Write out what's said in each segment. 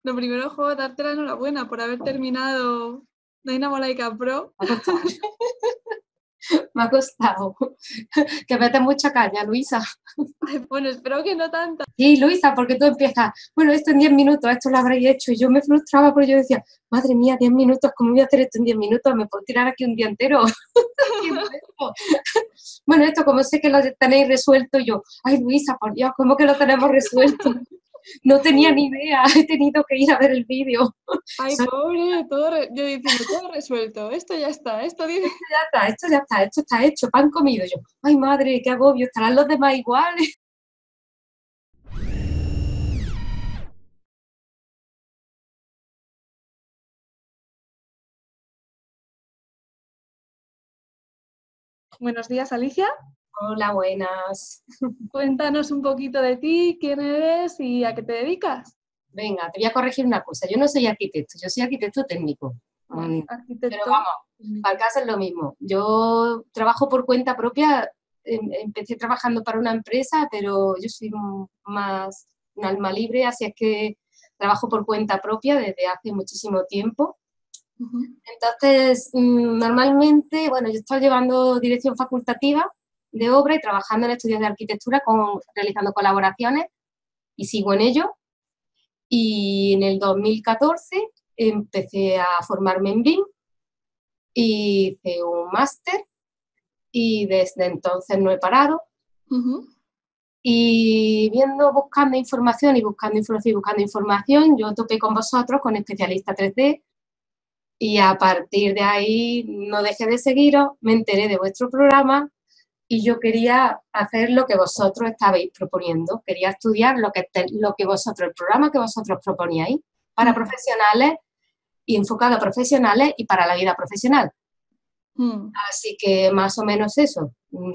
lo primero, jo, darte la enhorabuena por haber terminado Dynamolaica Pro. Me ha costado. Que metes mucha caña, Luisa. Ay, bueno, espero que no tanta. Sí, Luisa, porque tú empiezas, bueno, esto en 10 minutos, esto lo habréis hecho. Y yo me frustraba porque yo decía, madre mía, 10 minutos, ¿cómo voy a hacer esto en 10 minutos? ¿Me puedo tirar aquí un día entero? Bueno, esto como sé que lo tenéis resuelto, yo, ay, Luisa, por Dios, ¿cómo que lo tenemos resuelto? No tenía ni idea, he tenido que ir a ver el vídeo. Ay, pobre, yo diciendo, todo resuelto, esto ya está, esto dice... Esto ya está, esto está hecho, pan comido. Yo, ay, madre, qué agobio, ¿estarán los demás iguales? Buenos días, Alicia. Hola, buenas. Cuéntanos un poquito de ti, quién eres y a qué te dedicas. Venga, te voy a corregir una cosa. Yo no soy arquitecto, yo soy arquitecto técnico. Bueno, Pero arquitecto. vamos, para el caso es lo mismo. Yo trabajo por cuenta propia. Empecé trabajando para una empresa, pero yo soy más un alma libre, así es que trabajo por cuenta propia desde hace muchísimo tiempo. Entonces, normalmente, bueno, yo estoy llevando dirección facultativa de obra y trabajando en estudios de arquitectura, realizando colaboraciones y sigo en ello. Y en el 2014 empecé a formarme en BIM, hice un máster y desde entonces no he parado. Y buscando información, yo topé con vosotros, con Especialista 3D, y a partir de ahí no dejé de seguiros, me enteré de vuestro programa y yo quería hacer lo que vosotros estabais proponiendo, quería estudiar lo que vosotros, el programa que vosotros proponíais para profesionales y enfocado a profesionales y para la vida profesional. Así que más o menos eso,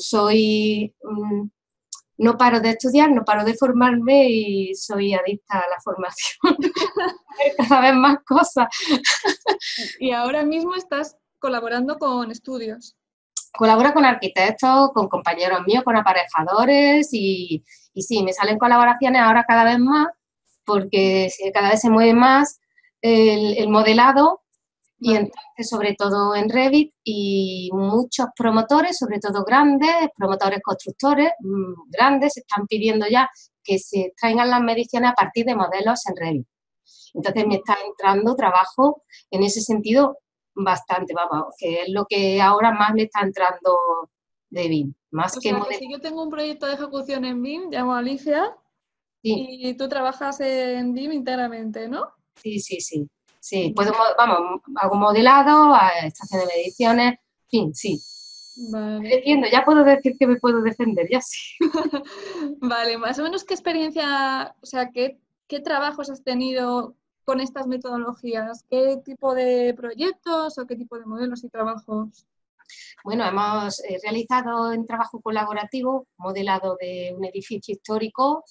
no paro de estudiar, no paro de formarme y soy adicta a la formación. Cada vez más cosas. Y ahora mismo estás colaborando con estudios. Colaboro con arquitectos, con compañeros míos, con aparejadores y sí, me salen colaboraciones ahora cada vez más porque cada vez se mueve más el modelado. Y entonces, sobre todo en Revit, y muchos promotores, sobre todo grandes, promotores constructores grandes, están pidiendo ya que se traigan las mediciones a partir de modelos en Revit. Entonces me está entrando trabajo en ese sentido bastante, vamos, que es lo que ahora más me está entrando de BIM. Más o sea, que si yo tengo un proyecto de ejecución en BIM, llamo a Alicia, sí. Y tú trabajas en BIM íntegramente, ¿no? Sí, sí, sí. Sí, hago modelado, estación de mediciones, en fin, sí. Vale. Entiendo, ya puedo decir que me puedo defender, ya sí. Vale, más o menos qué experiencia, o sea, qué trabajos has tenido con estas metodologías, qué tipo de proyectos o qué tipo de modelos y trabajos. Bueno, hemos realizado en trabajo colaborativo modelado de un edificio histórico.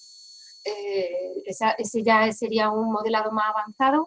Ese ya sería un modelado más avanzado.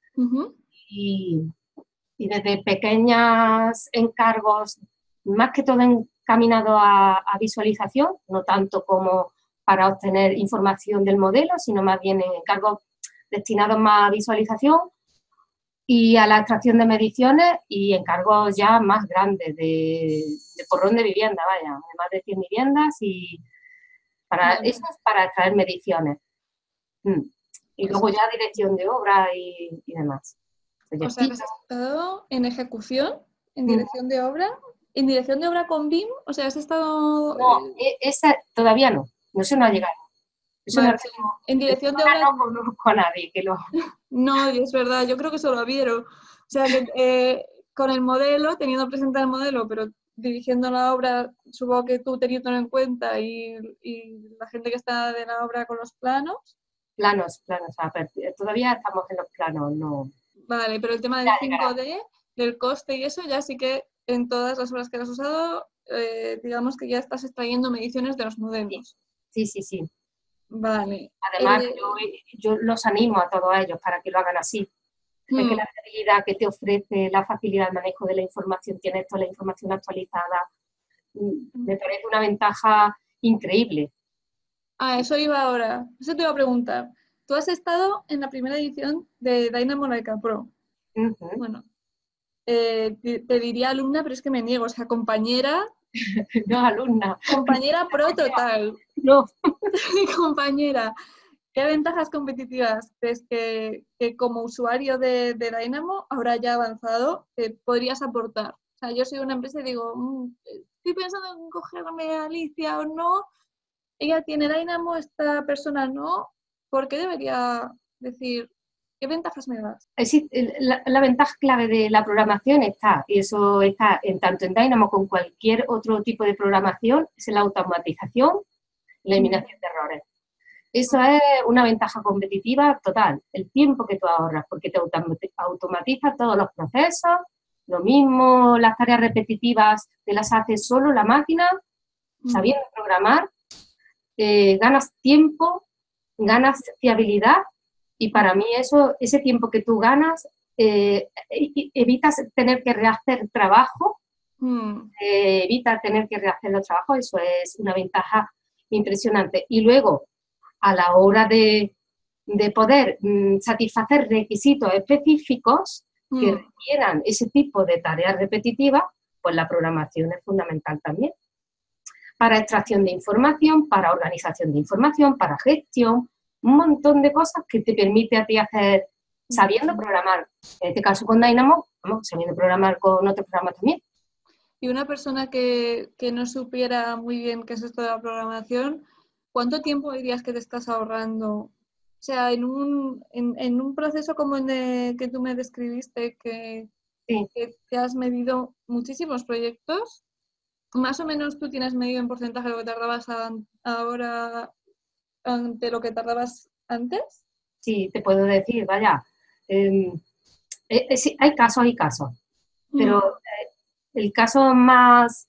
Y desde pequeños encargos, más que todo encaminado a visualización, no tanto como para obtener información del modelo, sino más bien en encargos destinados más a visualización y a la extracción de mediciones y encargos ya más grandes de porrón de vivienda, vaya, de más de 100 viviendas y eso es para extraer mediciones. Y luego ya dirección de obra y demás. O sea, que has estado en ejecución, en dirección de obra, en dirección de obra con BIM, o sea, has estado... No, esa todavía no, eso no ha llegado. Eso vale, no tengo, en dirección de obra... No conozco a nadie que lo... No, es verdad, yo creo que solo vieron. O sea, que con el modelo, teniendo presente el modelo, pero dirigiendo la obra, supongo que tú teniéndolo en cuenta y la gente que está de la obra con los planos. Planos, todavía estamos en los planos, no. Vale, pero el tema del 5D, del coste y eso, ya sí que en todas las obras que has usado, digamos que ya estás extrayendo mediciones de los modelos. Sí, sí, sí. Vale. Además, yo los animo a todos ellos para que lo hagan así. Es que la facilidad que te ofrece, la facilidad del manejo de la información, tienes toda la información actualizada, me parece una ventaja increíble. Eso iba ahora, eso te iba a preguntar. tú has estado en la primera edición de Dynamo Like a Pro. Bueno, te diría alumna, pero es que me niego, o sea, compañera. No, alumna. Compañera pro total. No. Compañera, ¿qué ventajas competitivas crees que como usuario de Dynamo, ahora ya avanzado, podrías aportar? O sea, yo soy una empresa y digo, estoy pensando en cogerme a Alicia o no, ella tiene Dynamo, esta persona no, ¿por qué debería decir, qué ventajas me das? La ventaja clave de la programación está, y eso está tanto en Dynamo como en cualquier otro tipo de programación, es la automatización y la eliminación de errores. Eso es una ventaja competitiva total, el tiempo que tú ahorras, porque te automatiza todos los procesos, lo mismo las tareas repetitivas te las hace solo la máquina, sabiendo programar, ganas tiempo, ganas fiabilidad, y para mí ese tiempo que tú ganas, evitas tener que rehacer trabajo, evitas tener que rehacer los trabajos, eso es una ventaja impresionante. Y luego, a la hora de poder satisfacer requisitos específicos que requieran ese tipo de tareas repetitivas, pues la programación es fundamental también. Para extracción de información, para organización de información, para gestión, un montón de cosas que te permite a ti hacer sabiendo programar. En este caso con Dynamo, sabiendo programar con otros programas también. Y una persona que no supiera muy bien qué es esto de la programación, ¿cuánto tiempo dirías que te estás ahorrando? O sea, en un proceso como el que tú me describiste, que has medido muchísimos proyectos, más o menos tú tienes medido en porcentaje lo que tardabas ahora ante lo que tardabas antes. Sí, te puedo decir, vaya, sí, hay casos y casos, pero el caso más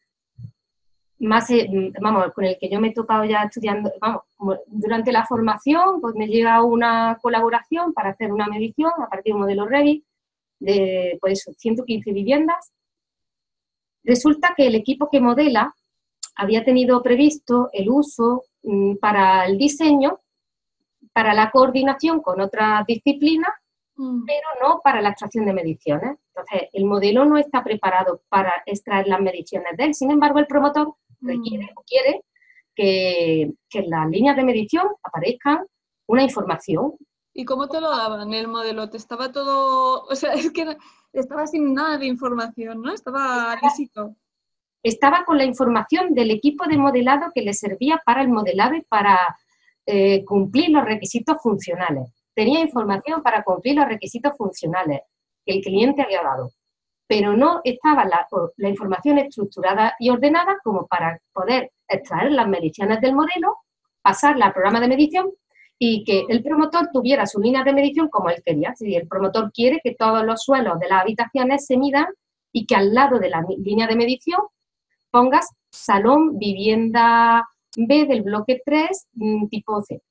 con el que yo me he tocado ya estudiando, durante la formación, pues me llega una colaboración para hacer una medición a partir de un modelo Revit de, pues, 115 viviendas. Resulta que el equipo que modela había tenido previsto el uso para el diseño, para la coordinación con otras disciplinas, pero no para la extracción de mediciones. Entonces, el modelo no está preparado para extraer las mediciones de él. Sin embargo, el promotor requiere o quiere que en las líneas de medición aparezcan una información. ¿Y cómo te lo daban el modelo? ¿Te estaba todo...? O sea, es que estaba sin nada de información, ¿no? Estaba lícito. Estaba con la información del equipo de modelado que le servía para el modelado y para cumplir los requisitos funcionales. Tenía información para cumplir los requisitos funcionales que el cliente había dado, pero no estaba la información estructurada y ordenada como para poder extraer las mediciones del modelo, pasarla al programa de medición y que el promotor tuviera su línea de medición como él quería. Si el promotor quiere que todos los suelos de las habitaciones se midan y que al lado de la línea de medición pongas salón, vivienda B del bloque 3, tipo C.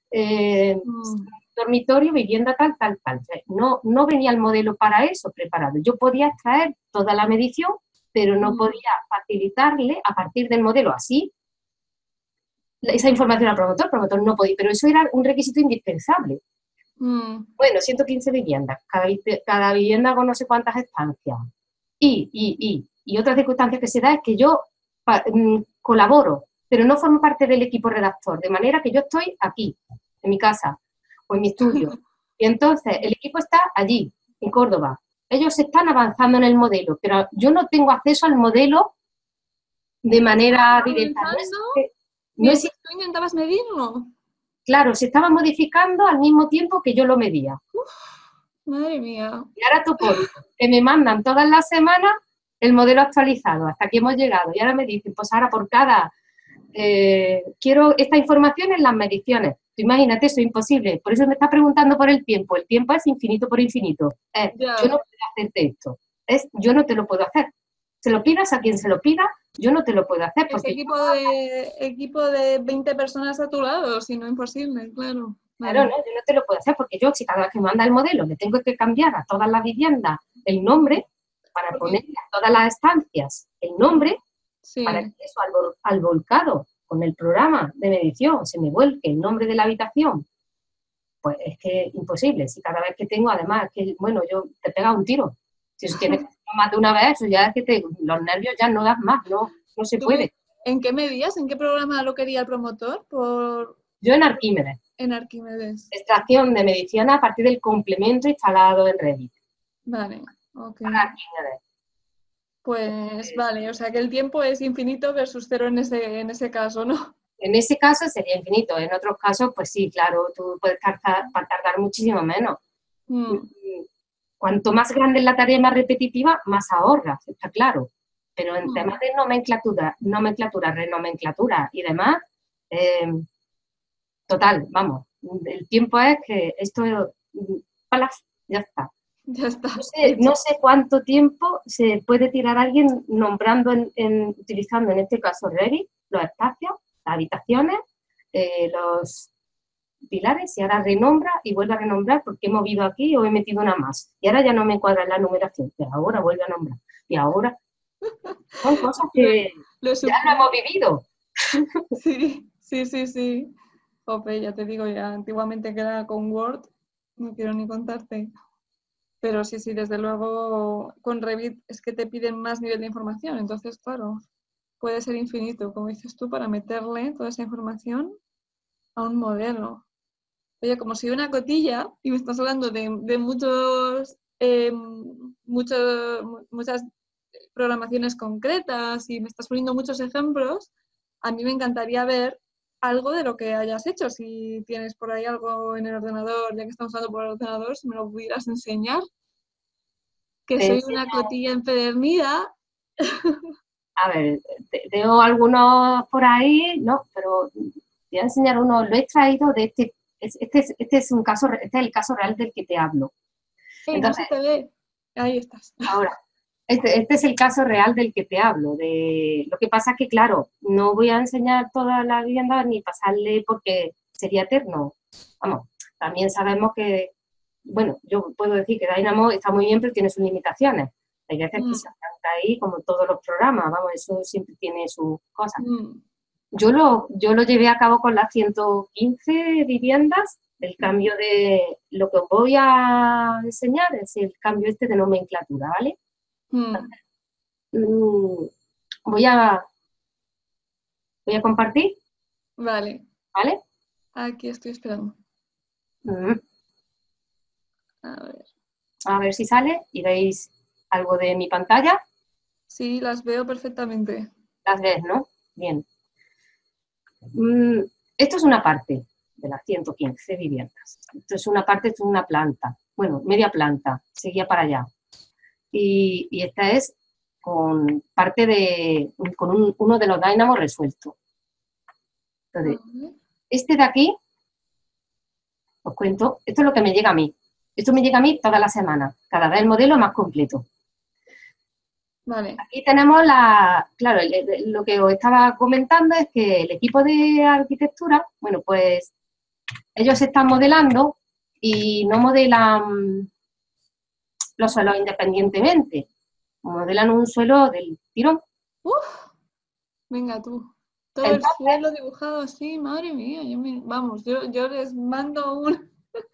Dormitorio, vivienda tal, tal, tal. No venía el modelo para eso preparado. Yo podía extraer toda la medición, pero no podía facilitarle a partir del modelo así esa información al promotor. El promotor no podía, pero eso era un requisito indispensable. Bueno, 115 viviendas, cada vivienda con no sé cuántas estancias. Y otra circunstancia que se da es que yo colaboro, pero no formo parte del equipo redactor, de manera que yo estoy aquí, en mi casa o en mi estudio. Y entonces el equipo está allí, en Córdoba. Ellos están avanzando en el modelo, pero yo no tengo acceso al modelo de manera directa. ¿Tú intentabas medirlo? Claro, se estaba modificando al mismo tiempo que yo lo medía. Madre mía. Y ahora tú pones que me mandan todas las semanas el modelo actualizado, hasta aquí hemos llegado. Y ahora me dicen, pues ahora por cada... quiero esta información en las mediciones. Tú imagínate, eso es imposible. Por eso me estás preguntando por el tiempo. El tiempo es infinito por infinito. Yo no puedo hacerte esto. Yo no te lo puedo hacer. Se lo pidas a quien se lo pida, yo no te lo puedo hacer. Porque equipo de 20 personas a tu lado, si no imposible, claro. Claro, no, yo no te lo puedo hacer porque yo, si cada vez que me manda el modelo le tengo que cambiar a todas las viviendas el nombre para ponerle a todas las estancias el nombre, para que eso al volcado con el programa de medición se me vuelque el nombre de la habitación, pues es que es imposible. Si cada vez que tengo, además, que bueno, yo te pega un tiro. Si eso tienes que hacerlo más de una vez, eso ya es que los nervios ya no das más, no se puede. ¿En qué medías? ¿En qué programa lo quería el promotor? Yo en Arquímedes. En Arquímedes. Extracción de medición a partir del complemento instalado en Revit. Vale, ok. Para Arquímedes. Pues vale, o sea que el tiempo es infinito versus cero en ese caso, ¿no? En ese caso sería infinito, en otros casos, pues sí, claro, tú puedes tardar muchísimo menos. Cuanto más grande es la tarea y más repetitiva, más ahorras, está claro. Pero en temas de renomenclatura y demás, total, vamos, el tiempo es que esto, ¡palas! Ya está. Ya está. No sé cuánto tiempo se puede tirar alguien nombrando, utilizando en este caso Revit, los espacios, las habitaciones, los pilares, y ahora renombra y vuelve a renombrar porque he movido aquí o he metido una más. Y ahora ya no me cuadra la numeración, y ahora vuelve a nombrar. Y ahora son cosas que ya no hemos vivido. Sí. Ope, ya te digo, ya antiguamente quedaba con Word, no quiero ni contarte. Pero sí, desde luego con Revit es que te piden más nivel de información, entonces claro, puede ser infinito, como dices tú, para meterle toda esa información a un modelo. Oye, como soy una cotilla y me estás hablando de muchas programaciones concretas y me estás poniendo muchos ejemplos, a mí me encantaría ver algo de lo que hayas hecho. Si tienes por ahí algo en el ordenador, ya que estamos hablando por el ordenador, si me lo pudieras enseñar, que soy una cotilla empedernida. A ver, tengo algunos por ahí, ¿no? Pero voy a enseñar uno, lo he extraído de este es un caso, este es el caso real del que te hablo. Entonces, no se te ve. Ahí estás. Ahora, este es el caso real del que te hablo. Lo que pasa es que, claro, no voy a enseñar toda la vivienda ni pasarle porque sería eterno. Vamos, también sabemos que, bueno, yo puedo decir que Dynamo está muy bien, pero tiene sus limitaciones. Hay veces que se arranca ahí como todos los programas, vamos, eso siempre tiene sus cosas. Yo lo llevé a cabo con las 115 viviendas. El cambio de lo que os voy a enseñar es el cambio este de nomenclatura, ¿vale? Voy a compartir. Vale. ¿Vale? Aquí estoy esperando. A ver si sale y veis algo de mi pantalla. Sí, las veo perfectamente. Las ves, ¿no? Bien. Esto es una parte de las 115 viviendas. Esto es una parte, esto es una planta. Bueno, media planta, seguía para allá. Y esta es con uno de los dínamos resuelto. Entonces, este de aquí, os cuento, esto es lo que me llega a mí. Esto me llega a mí toda la semana, cada vez el modelo más completo. Vale. Aquí tenemos claro, lo que os estaba comentando es que el equipo de arquitectura, bueno, pues ellos están modelando y no modelan los suelos independientemente, modelan un suelo del tirón. Venga tú. Todo el suelo dibujado así, madre mía. Yo les mando un...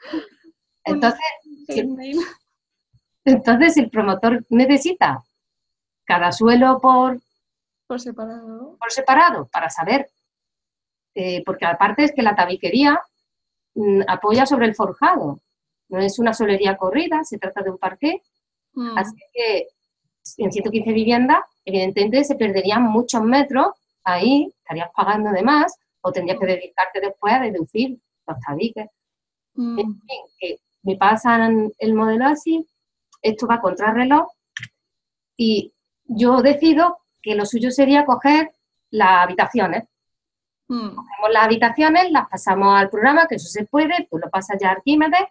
Entonces el promotor necesita cada suelo por separado para saber, porque aparte es que la tabiquería apoya sobre el forjado, no es una solería corrida, se trata de un parqué, así que en 115 viviendas evidentemente se perderían muchos metros, ahí estarías pagando de más o tendrías que dedicarte después a deducir los tabiques. En fin, que me pasan el modelo así, esto va contrarreloj y yo decido que lo suyo sería coger las habitaciones. Cogemos las habitaciones, las pasamos al programa, que eso se puede, tú lo pasas ya a Arquímedes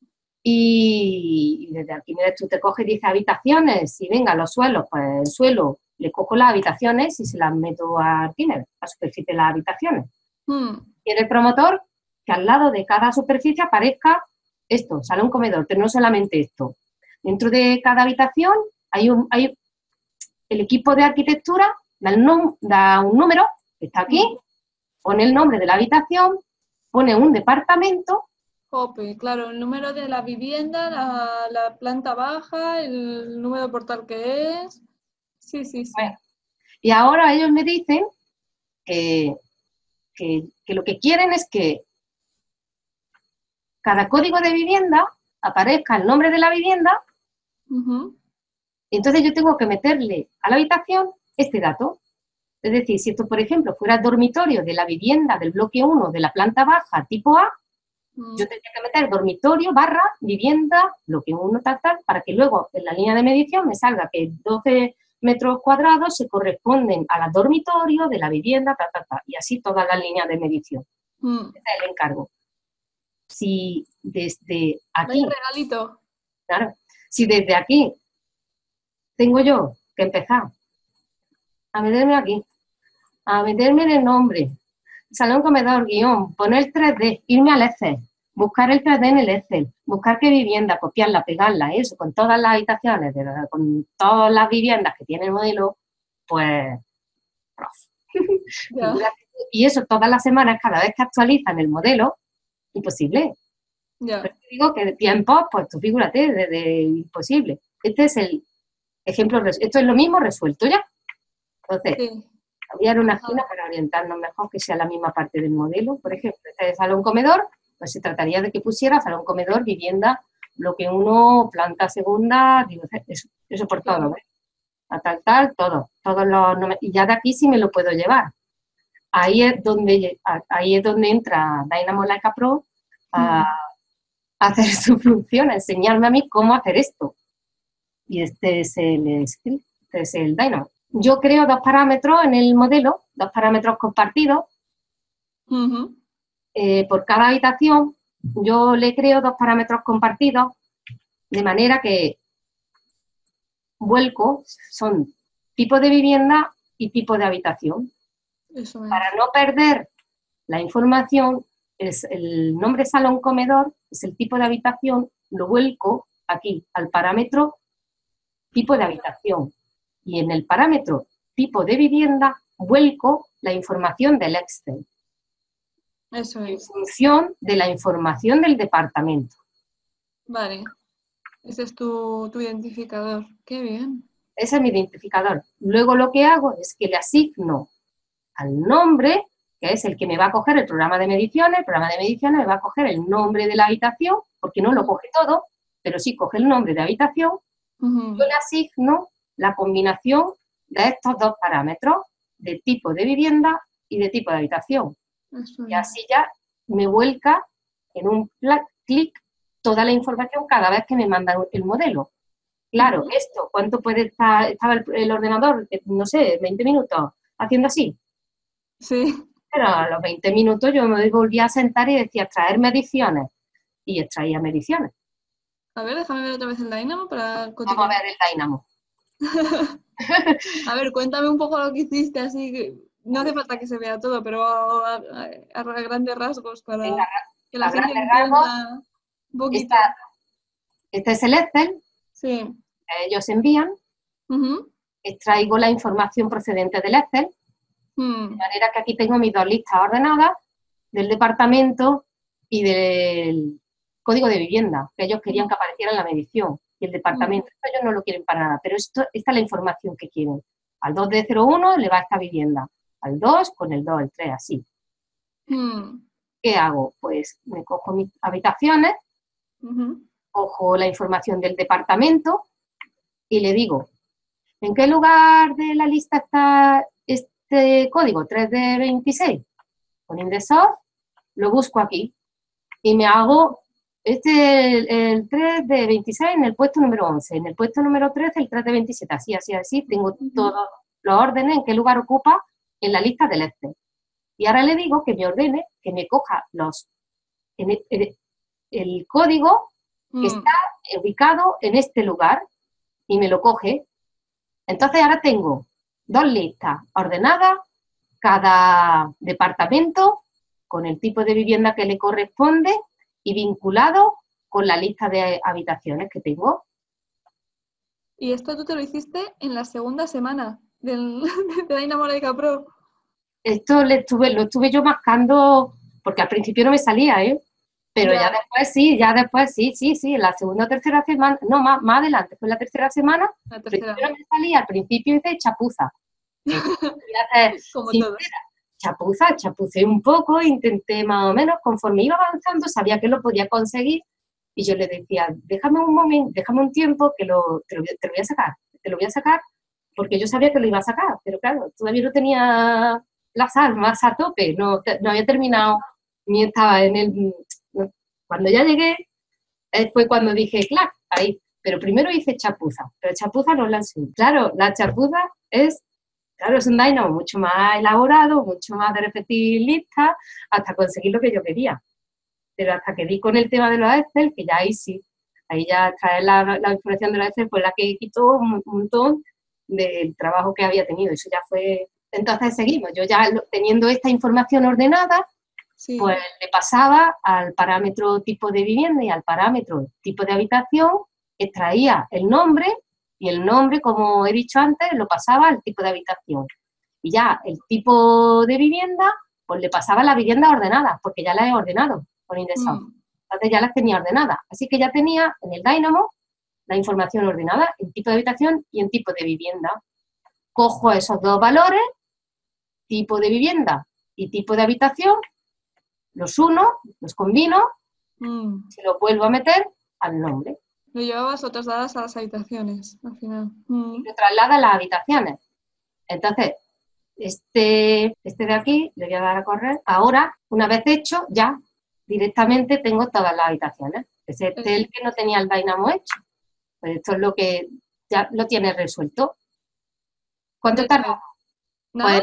y desde Arquímedes tú te coges 10 habitaciones y venga, los suelos, pues el suelo, le cojo las habitaciones y se las meto a Arquímedes, a la superficie de las habitaciones. Quiere el promotor que al lado de cada superficie aparezca esto, salón comedor, pero no solamente esto. Dentro de cada habitación hay el equipo de arquitectura da un número, que está aquí, pone el nombre de la habitación, pone un departamento Jope, claro, el número de la vivienda, la planta baja, el número de portal que es. Sí, sí, sí. Bueno, y ahora ellos me dicen que, que lo que quieren es que cada código de vivienda aparezca el nombre de la vivienda, Ujú. y entonces yo tengo que meterle a la habitación este dato. Es decir, si esto, por ejemplo, fuera el dormitorio de la vivienda del bloque 1 de la planta baja tipo A, yo Mm. tendría que meter dormitorio barra vivienda, bloque 1, tal, tal, para que luego en la línea de medición me salga que 12 metros cuadrados se corresponden a la dormitorio de la vivienda, tal, tal, tal, y así toda la línea de medición. Mm. Ese es el encargo. Si desde Vaya aquí, regalito. claro, si desde aquí tengo yo que empezar a meterme aquí, a meterme en el nombre, salón comedor, guión, poner 3D, irme al Excel, buscar el 3D en el Excel, buscar qué vivienda, copiarla, pegarla, eso, con todas las habitaciones, con todas las viviendas que tiene el modelo, pues, prof. Ya, Figúrate. Y eso todas las semanas, cada vez que actualizan el modelo, imposible. ya. Pero te digo que de tiempo, pues tú figúrate, de imposible. Este es el ejemplo, esto es lo mismo resuelto ya. Entonces, Sí. voy a dar una esquina Ajá. para orientarnos mejor, que sea la misma parte del modelo. Por ejemplo, este es salón comedor, pues se trataría de que pusiera salón comedor, vivienda, bloque 1, planta segunda, digo, eso por todo, Claro. ¿ves? A tal, todo, todos los y ya de aquí sí me lo puedo llevar. Ahí es donde entra Dynamo Leica Pro a Mm. hacer su función, a enseñarme a mí cómo hacer esto. Y este es el script, este es el Dynamo. Yo creo dos parámetros en el modelo, dos parámetros compartidos. Ujú. Por cada habitación, yo le creo dos parámetros compartidos, de manera que vuelco, son tipo de vivienda y tipo de habitación. Eso Para es. no perder la información, es el nombre salón comedor, es el tipo de habitación, lo vuelco aquí al parámetro tipo de habitación. Y en el parámetro tipo de vivienda, vuelco la información del Excel Eso en es. función de la información del departamento. Vale. Ese es tu identificador. Qué bien. Ese es mi identificador. Luego lo que hago es que le asigno al nombre, que es el que me va a coger el programa de mediciones. El programa de mediciones me va a coger el nombre de la habitación, porque no lo coge todo, pero sí coge el nombre de habitación. Yo Ujú. le asigno la combinación de estos dos parámetros, de tipo de vivienda y de tipo de habitación. Eso Y es. así ya me vuelca en un clic toda la información cada vez que me manda el modelo. Claro, Ujú. esto, ¿cuánto puede estar? Estaba el ordenador, no sé, 20 minutos, haciendo así. Sí. Pero a los 20 minutos yo me volvía a sentar y decía, extraer mediciones. Y extraía mediciones. A ver, déjame ver otra vez el Dynamo para Vamos a cotillear. ver el Dynamo. A ver, cuéntame un poco lo que hiciste, así que no hace falta que se vea todo, pero a grandes rasgos Venga, para que la a gente grandes rasgos, entienda un poquito. esta, este es el Excel Sí. que ellos envían. Ujú. Extraigo la información procedente del Excel, de Mm. manera que aquí tengo mis dos listas ordenadas del departamento y del código de vivienda, que ellos querían que apareciera en la medición, y el Mm. departamento. Esto ellos no lo quieren para nada, pero esta es la información que quieren. Al 2D01 le va esta vivienda, al 2 con el 2, el 3, así. Mm. ¿Qué hago? Pues me cojo mis habitaciones, Ujú. cojo la información del departamento y le digo, ¿en qué lugar de la lista está este código 3D26? Con Indexoft lo busco aquí y me hago el 3 de 26 en el puesto número 11, en el puesto número 13 el 3 de 27, así, así, así, tengo Ujú. todos los órdenes en qué lugar ocupa en la lista del Excel. Y ahora le digo que me ordene, que me coja el código que está Mm. ubicado en este lugar y me lo coge. Entonces ahora tengo dos listas ordenadas, cada departamento con el tipo de vivienda que le corresponde y vinculado con la lista de habitaciones que tengo. Y esto tú te lo hiciste en la segunda semana de Dynamo Leica Pro. Esto lo estuve yo mascando, porque al principio no me salía, ¿eh? Pero ya después sí, en la segunda o tercera semana, no, más adelante, fue en la tercera semana, La tercera, primero me salí, al principio hice chapuza. Voy a ser como todos. sincera, chapucé un poco, intenté más o menos, conforme iba avanzando, sabía que lo podía conseguir, y yo le decía, déjame un momento, déjame un tiempo, que te lo voy a sacar, porque yo sabía que lo iba a sacar, pero claro, todavía no tenía las armas a tope, no había terminado, ni estaba en el... Cuando ya llegué, fue cuando dije, clac, ahí. Pero primero hice chapuza, pero chapuza no la sé. Claro, la chapuza es un dynamo mucho más elaborado, mucho más de repetir listas, hasta conseguir lo que yo quería. Pero hasta que di con el tema de los Excel, que ya ahí sí, ahí ya traer la información de los Excel fue la que quitó un montón del trabajo que había tenido. Eso ya fue... Entonces seguimos, yo ya teniendo esta información ordenada, Sí. pues le pasaba al parámetro tipo de vivienda y al parámetro tipo de habitación, extraía el nombre y el nombre, como he dicho antes, lo pasaba al tipo de habitación. Y ya el tipo de vivienda, pues le pasaba a la vivienda ordenada, porque ya la he ordenado con indexado. Entonces ya las tenía ordenadas. Así que ya tenía en el Dynamo la información ordenada en tipo de habitación y en tipo de vivienda. Cojo esos dos valores, tipo de vivienda y tipo de habitación, los uno, los combino, se los vuelvo a meter al nombre. Lo llevabas o trasladas a las habitaciones, al final. Y lo traslada a las habitaciones. Entonces, este de aquí, le voy a dar a correr. Ahora, una vez hecho, ya directamente tengo todas las habitaciones. Es el que no tenía el Dynamo hecho. Pues esto es lo que ya lo tienes resuelto. ¿Cuánto tarda? Nada.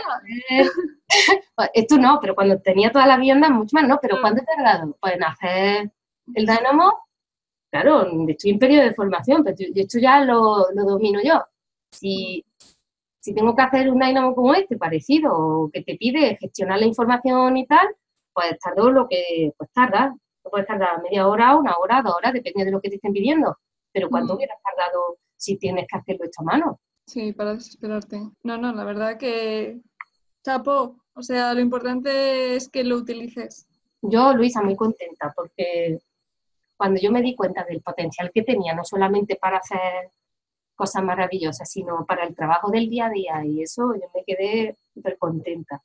Pues, esto no, pero cuando tenía todas las viviendas, mucho más, ¿no? Pero ¿cuánto he tardado? Pues en hacer el Dynamo, claro, estoy en periodo de formación, pero esto ya lo domino yo. Si tengo que hacer un Dynamo como este, parecido, o que te pide gestionar la información y tal, pues tardo lo que pues tarda. Puedes tardar media hora, una hora, 2 horas, depende de lo que te estén pidiendo. Pero ¿cuánto hubieras tardado si tienes que hacerlo esto a mano? Sí, para desesperarte. No, la verdad que chapo. O sea, lo importante es que lo utilices. Yo, Luisa, muy contenta porque cuando yo me di cuenta del potencial que tenía, no solamente para hacer cosas maravillosas, sino para el trabajo del día a día, y eso yo me quedé súper contenta.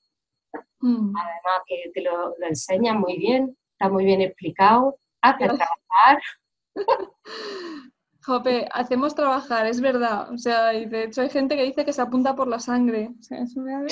Además que te lo enseñan muy bien, está muy bien explicado, hace trabajar. Jope, hacemos trabajar, es verdad. O sea, y de hecho hay gente que dice que se apunta por la sangre. O sea, eso me da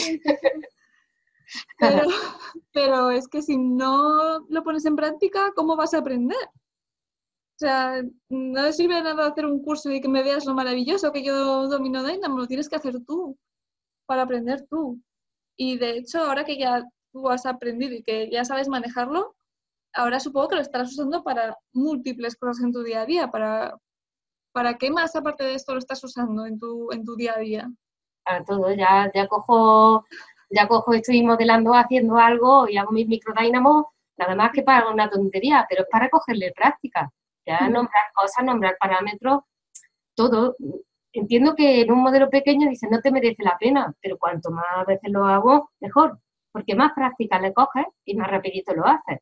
pero es que si no lo pones en práctica, ¿cómo vas a aprender? O sea, no te sirve nada hacer un curso y que me veas lo maravilloso que yo domino Dynamo, lo tienes que hacer tú, para aprender tú. Y de hecho, ahora que ya tú has aprendido y que ya sabes manejarlo, ahora supongo que lo estarás usando para múltiples cosas en tu día a día. ¿Para qué más aparte de esto lo estás usando en tu día a día? Para todo, ya cojo, estoy modelando, haciendo algo y hago mis microdynamos, nada más que para una tontería, pero es para cogerle práctica. Ya nombrar cosas, nombrar parámetros, todo. Entiendo que en un modelo pequeño dices, no te merece la pena, pero cuanto más veces lo hago, mejor, porque más práctica le coges y más rapidito lo haces.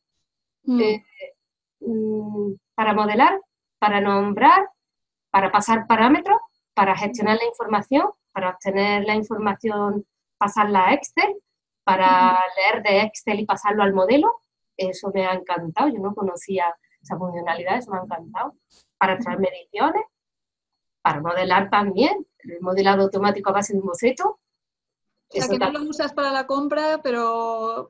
Para modelar, para nombrar, para pasar parámetros, para gestionar la información, para obtener la información, pasarla a Excel, para leer de Excel y pasarlo al modelo. Eso me ha encantado, yo no conocía esa funcionalidad, eso me ha encantado. Para extraer mediciones, para modelar también, el modelado automático a base de un boceto. O sea, que no lo usas para la compra, pero...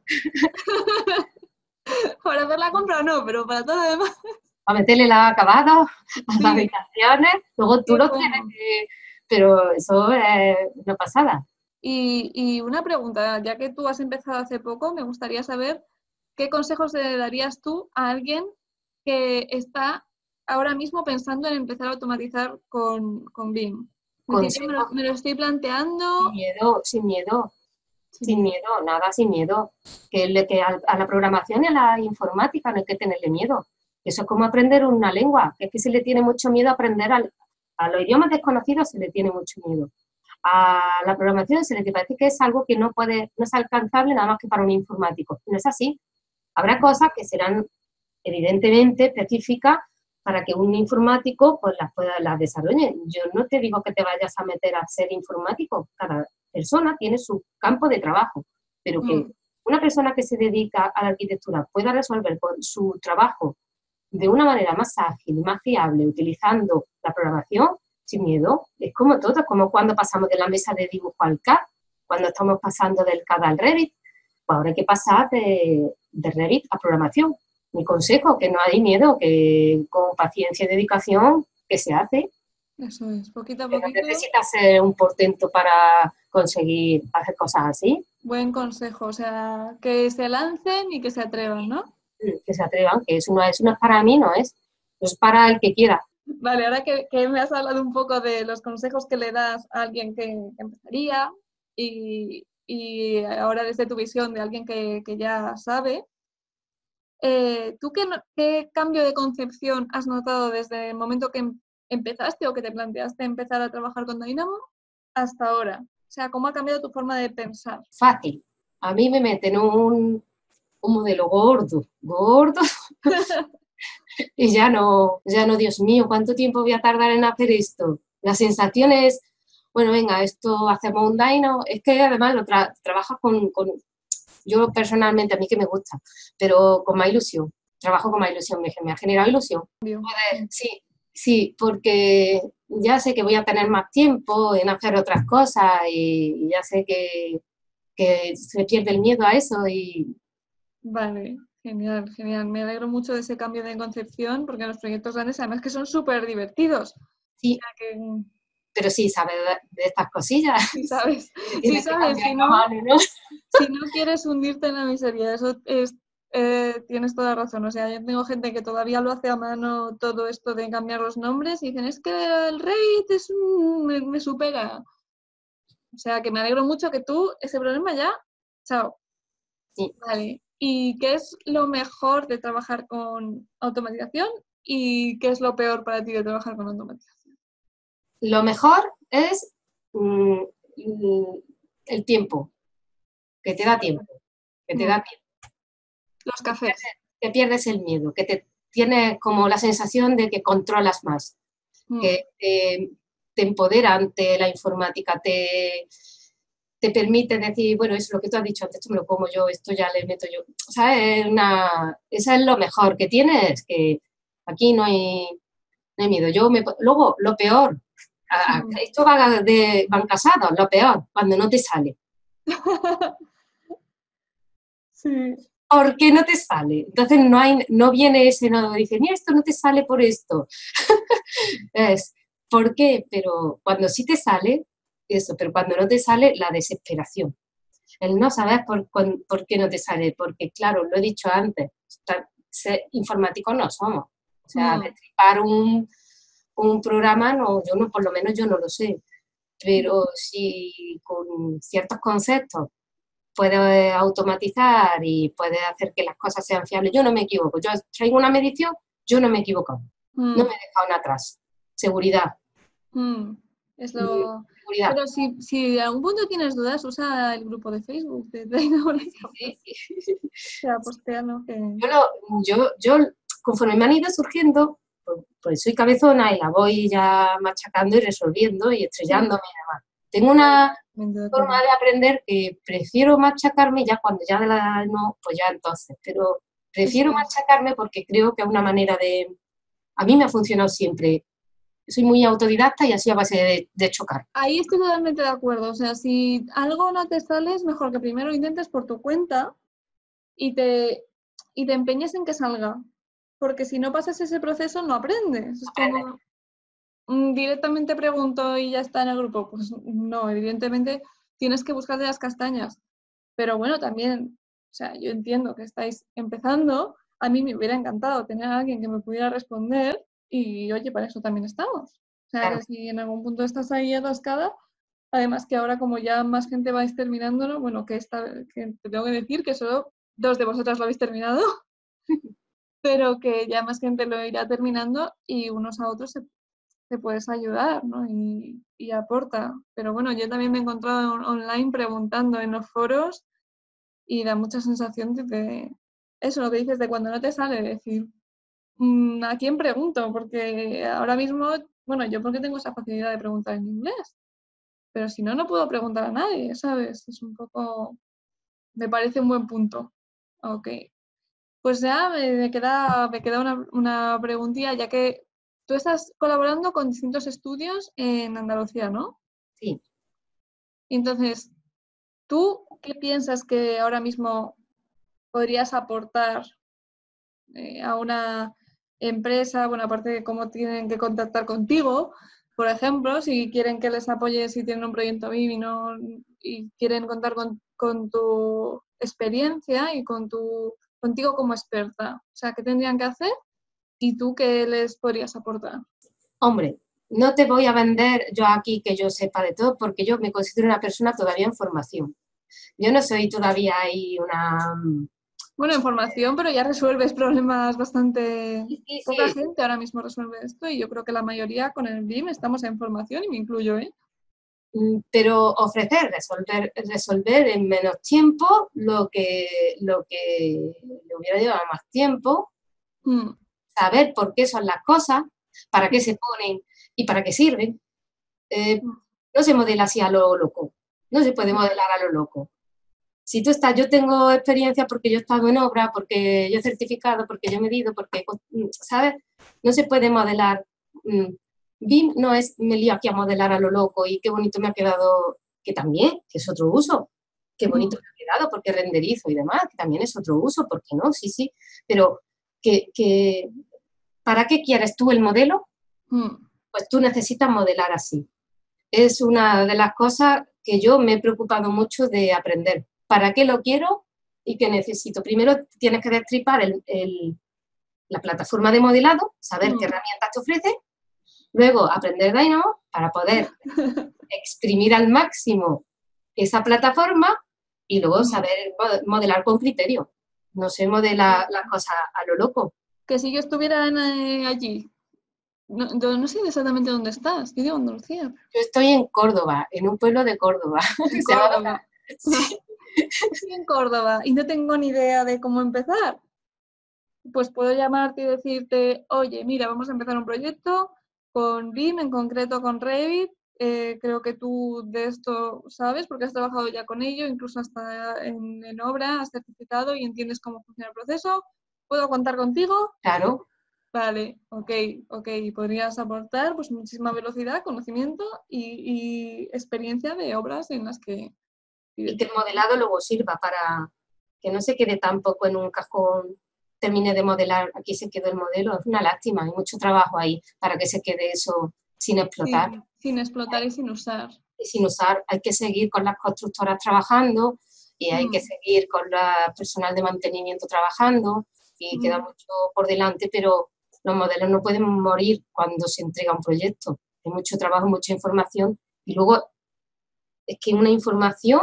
para hacer la compra no, pero para todo lo demás. Para meterle los acabados a las habitaciones, luego tú lo tienes que... Pero eso es una pasada. Y una pregunta, ya que tú has empezado hace poco, me gustaría saber qué consejos le darías tú a alguien que está ahora mismo pensando en empezar a automatizar con BIM. Es decir, me lo estoy planteando. Sin miedo, nada sin miedo. Que a la programación y a la informática no hay que tenerle miedo. Eso es como aprender una lengua, que es que se le tiene mucho miedo a aprender a los idiomas desconocidos, se le tiene mucho miedo. A la programación se le parece que es algo que no es alcanzable nada más que para un informático. No es así. Habrá cosas que serán evidentemente específicas para que un informático pues las desarrolle. Yo no te digo que te vayas a meter a ser informático, cada persona tiene su campo de trabajo, pero que una persona que se dedica a la arquitectura pueda resolver con su trabajo de una manera más ágil, más fiable, utilizando la programación sin miedo. Es como todo, es como cuando pasamos de la mesa de dibujo al CAD, cuando estamos pasando del CAD al Revit, pues ahora hay que pasar de Revit a programación. Mi consejo, que no hay miedo, que con paciencia y dedicación, que se hace. Eso es, poquito a Que no poquito. necesitas ser un portento para conseguir hacer cosas así. Buen consejo, o sea, que se lancen y que se atrevan, ¿no? Que se atrevan, que eso no es para mí, no es para el que quiera. Vale, ahora que me has hablado un poco de los consejos que le das a alguien que empezaría y ahora desde tu visión de alguien que ya sabe, ¿tú qué cambio de concepción has notado desde el momento que empezaste o que te planteaste empezar a trabajar con Dynamo hasta ahora? O sea, ¿cómo ha cambiado tu forma de pensar? Fácil. A mí me meten un modelo gordo, y ya no, Dios mío, ¿cuánto tiempo voy a tardar en hacer esto? La sensación es, bueno, venga, esto hacemos un Dynamo, es que además lo trabajas con, yo personalmente, a mí que me gusta, pero con más ilusión, trabajo con más ilusión, me ha generado ilusión. Joder, sí, porque ya sé que voy a tener más tiempo en hacer otras cosas y ya sé que se pierde el miedo a eso y... Vale, genial, genial. Me alegro mucho de ese cambio de concepción porque los proyectos grandes además que son súper divertidos. Sí, o sea que, pero sí sabes de estas cosillas. sí sabes, Tienes que cambiar si la no, mano, ¿no? si no quieres hundirte en la miseria, eso es, tienes toda razón. O sea, yo tengo gente que todavía lo hace a mano todo esto de cambiar los nombres y dicen, es que el Revit me supera. O sea, que me alegro mucho que tú, ese problema ya, chao. Sí. Vale. ¿Y qué es lo mejor de trabajar con automatización y qué es lo peor para ti de trabajar con automatización? Lo mejor es el tiempo, que te da tiempo, que te da tiempo. Los cafés. Que pierdes el miedo, que te tienes como la sensación de que controlas más, que te empodera ante la informática, te permite decir, bueno, eso es lo que tú has dicho antes, esto me lo como yo, esto ya le meto yo. O sea, esa es lo mejor que tienes, que aquí no hay miedo. Luego, lo peor, esto va van casados, lo peor, cuando no te sale. Sí. ¿Por qué no te sale? Entonces no viene ese no, dice, ni esto no te sale por esto. Es, ¿por qué? Pero cuando sí te sale, eso, pero cuando no te sale, la desesperación. El no saber por qué no te sale, porque claro, lo he dicho antes, informáticos no somos. O sea, destripar un programa, no, por lo menos yo no lo sé. Pero si con ciertos conceptos puedes automatizar y puedes hacer que las cosas sean fiables, yo no me equivoco. Yo traigo una medición, yo no me equivoco. No me he dejado nada atrás. Seguridad. Es lo... Seguridad. Pero si de algún punto tienes dudas, usa el grupo de Facebook de Sí. O sea, postealo que... Yo, conforme me han ido surgiendo, pues soy cabezona y la voy ya machacando y resolviendo y estrellándome y demás. Tengo una forma de aprender que prefiero machacarme ya cuando ya no, pues ya entonces, pero prefiero machacarme porque creo que es una manera de... A mí me ha funcionado siempre. Soy muy autodidacta y así a base de chocar. Ahí estoy totalmente de acuerdo. O sea, si algo no te sale, es mejor que primero intentes por tu cuenta y te empeñes en que salga. Porque si no pasas ese proceso, no aprendes. Es como directamente pregunto y ya está en el grupo. Pues no, evidentemente tienes que buscarte las castañas. Pero bueno, también, o sea, yo entiendo que estáis empezando. A mí me hubiera encantado tener a alguien que me pudiera responder y, oye, para eso también estamos. O sea, que si en algún punto estás ahí atascada, además que ahora como ya más gente vais terminándolo, bueno, que te tengo que decir que solo 2 de vosotras lo habéis terminado, pero que ya más gente lo irá terminando y unos a otros te puedes ayudar, ¿no? Y aporta. Pero bueno, yo también me he encontrado online preguntando en los foros y da mucha sensación de eso, lo que dices de cuando no te sale, decir, ¿a quién pregunto? Porque ahora mismo, bueno, yo porque tengo esa facilidad de preguntar en inglés, pero si no, no puedo preguntar a nadie, ¿sabes? Es un poco, me parece un buen punto. Ok. Pues ya me queda una preguntilla, ya que tú estás colaborando con distintos estudios en Andalucía, ¿no? Sí. Entonces, ¿tú qué piensas que ahora mismo podrías aportar a una empresa? Bueno, aparte de cómo tienen que contactar contigo, por ejemplo, si quieren que les apoyes, si tienen un proyecto BIM y quieren contar con tu experiencia y contigo como experta. O sea, ¿qué tendrían que hacer y tú qué les podrías aportar? Hombre, no te voy a vender yo aquí que yo sepa de todo, porque yo me considero una persona todavía en formación. Yo no soy todavía ahí una... Bueno, en formación, pero ya resuelves problemas bastante... Sí, sí, Poca sí. gente ahora mismo resuelve esto y yo creo que la mayoría con el BIM estamos en formación y me incluyo, ¿eh? Pero resolver en menos tiempo lo que le hubiera llevado más tiempo, Mm, saber por qué son las cosas, para qué se ponen y para qué sirven. Eh, mm, no se modela así a lo loco, no se puede modelar a lo loco. Si tú estás, yo tengo experiencia porque yo he estado en obra, porque yo he certificado, porque yo he medido, porque, ¿sabes? No se puede modelar. BIM no es, me lío aquí a modelar a lo loco y qué bonito me ha quedado, que también, que es otro uso. Qué mm, bonito me ha quedado porque renderizo y demás, que también es otro uso, ¿por qué no? Sí, sí. Pero ¿para qué quieres tú el modelo? mm. Pues tú necesitas modelar así. Es una de las cosas que yo me he preocupado mucho de aprender. ¿Para qué lo quiero y qué necesito? Primero tienes que destripar la plataforma de modelado, saber qué Mm. herramientas te ofrece, luego aprender Dynamo para poder exprimir al máximo esa plataforma y luego Mm. saber modelar con criterio. No se modela las cosas a lo loco. Que si yo estuviera allí, no, no sé exactamente dónde estás, yo digo Andalucía, Yo estoy en Córdoba, en un pueblo de Córdoba. en Se llama... Córdoba. Sí. Estoy en Córdoba y no tengo ni idea de cómo empezar. Pues puedo llamarte y decirte, oye, mira, vamos a empezar un proyecto con BIM, en concreto con Revit. Creo que tú de esto sabes porque has trabajado ya con ello, incluso hasta en obra, has certificado y entiendes cómo funciona el proceso. ¿Puedo contar contigo? Claro, Vale, ok. Podrías aportar pues muchísima velocidad, conocimiento y experiencia de obras en las que y que vives. el modelado luego sirva para que no se quede tampoco en un cajón, termine de modelar, aquí se quedó el modelo, es una lástima, hay mucho trabajo ahí para que se quede eso sin explotar Sin explotar y sin usar. y sin usar. Hay que seguir con las constructoras trabajando y hay que Mm, seguir con la personal de mantenimiento trabajando y queda mm. mucho por delante, pero los modelos no pueden morir cuando se entrega un proyecto. Hay mucho trabajo, mucha información y luego es que una información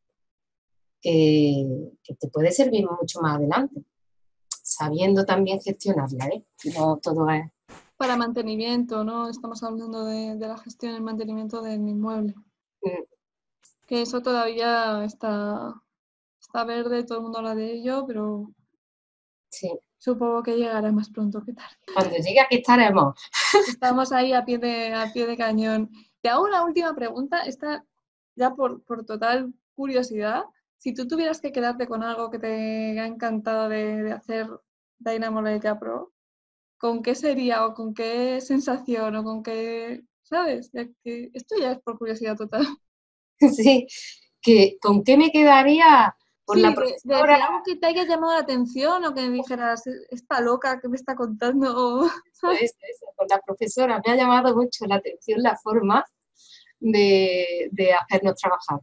que te puede servir mucho más adelante, sabiendo también gestionarla, ¿eh? No todo es... Para mantenimiento, ¿no? Estamos hablando de la gestión y mantenimiento del inmueble. Mm, Que eso todavía está verde, todo el mundo habla de ello, pero sí. supongo que llegará más pronto que tarde. Cuando llegue aquí estaremos. Estamos ahí a pie de cañón. Te hago una última pregunta, esta ya por total curiosidad. Si tú tuvieras que quedarte con algo que te ha encantado de hacer Dynamo Leica Pro, ¿con qué sería o con qué sensación o con qué, ¿sabes? Esto ya es por curiosidad total. Sí, que con qué me quedaría por la Sí, de profesora. decir algo que te haya llamado la atención o que dijeras, está loca, ¿qué me está contando? O, ¿sabes? Con la profesora me ha llamado mucho la atención la forma de hacernos trabajar.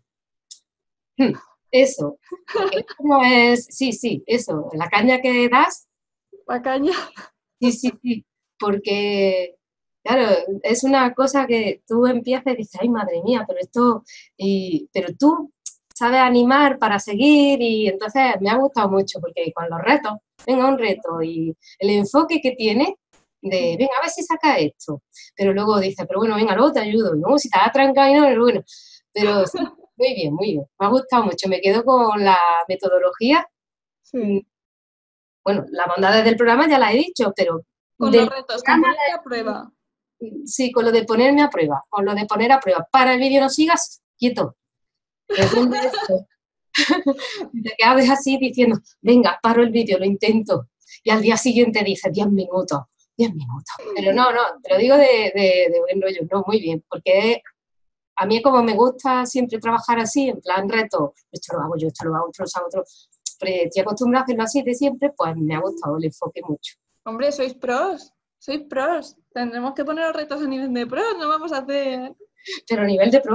Eso, porque como es, sí, sí, eso, la caña que das, La caña. sí, sí, sí, porque, claro, es una cosa que tú empiezas y dices, ay, madre mía, pero esto, pero tú sabes animar para seguir y entonces me ha gustado mucho porque con los retos, venga un reto y el enfoque que tiene de, venga, a ver si saca esto, pero luego dice, pero bueno, venga, luego te ayudo, y luego si te has trancado y no, pero bueno, pero sí, muy bien, me ha gustado mucho, me quedo con la metodología. Sí, Bueno, las bondades del programa ya las he dicho, pero Con los retos, con ponerte a prueba. Sí, con lo de ponerme a prueba, con lo de poner a prueba. Para el vídeo no sigas, quieto. Te quedas así diciendo, venga, paro el vídeo, lo intento. Y al día siguiente dices, 10 minutos, 10 minutos. Pero no, te lo digo de buen rollo, no, muy bien, porque a mí como me gusta siempre trabajar así, en plan reto, esto lo hago yo, esto lo hago otro, pero estoy acostumbrada a hacerlo así de siempre, pues me ha gustado el enfoque mucho. Hombre, sois pros. Tendremos que poner los retos a nivel de pros, no vamos a hacer... Pero nivel de pro.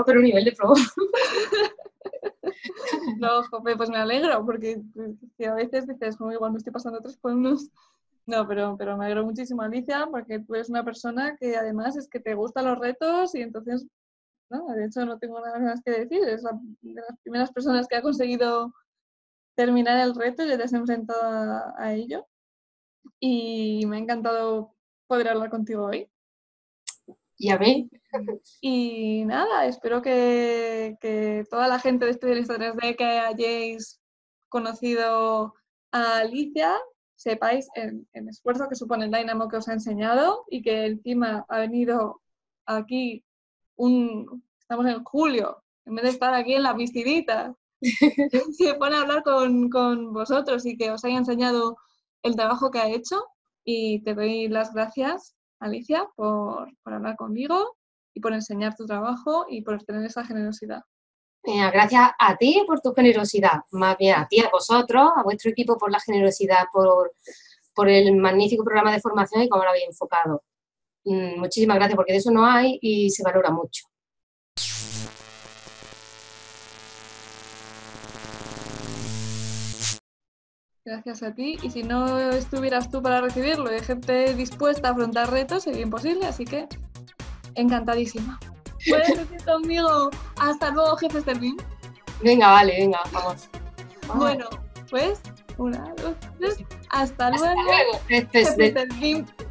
No, jope, pues me alegro, porque a veces dices, como igual me estoy pasando 3 por unos. No, pero me alegro muchísimo, Alicia, porque tú eres una persona que además es que te gustan los retos y entonces, no, de hecho no tengo nada más que decir, es de las primeras personas que ha conseguido terminar el reto y ya te has enfrentado a ello. Y me ha encantado poder hablar contigo hoy. ¿Y a mí? Y nada, espero que toda la gente de Especialista 3D que hayáis conocido a Alicia, sepáis el esfuerzo que supone el Dynamo que os ha enseñado y que encima ha venido aquí estamos en julio, en vez de estar aquí en la piscinita, se pone a hablar con vosotros y que os haya enseñado el trabajo que ha hecho. Y te doy las gracias, Alicia, por hablar conmigo y por enseñar tu trabajo y por tener esa generosidad. Gracias a ti por tu generosidad, más bien a ti, a vosotros, a vuestro equipo por la generosidad, por el magnífico programa de formación y cómo lo habéis enfocado. Muchísimas gracias, porque de eso no hay y se valora mucho. Gracias a ti, y si no estuvieras tú para recibirlo y gente dispuesta a afrontar retos, sería imposible, así que encantadísima. Puedes decir conmigo, hasta luego, jefe Sterling. Venga, vale, venga, vamos. Bueno, pues, 1, 2, 3, hasta luego, jefe Sterling.